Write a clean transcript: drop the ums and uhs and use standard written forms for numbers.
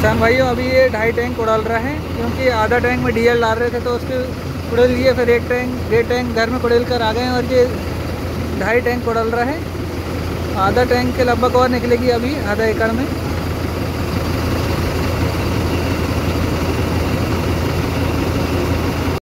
किसान भाइयों अभी ये 2.5 टैंक उड़ाल रहा है, क्योंकि आधा टैंक में डीजल डाल रहे थे तो उसके उड़ेल लिए, फिर एक टैंक 1.5 टैंक घर में उड़ेल कर आ गए और ये 2.5 टैंक उड़ाल रहा है। आधा टैंक के लगभग और निकलेगी अभी आधा एकड़ में।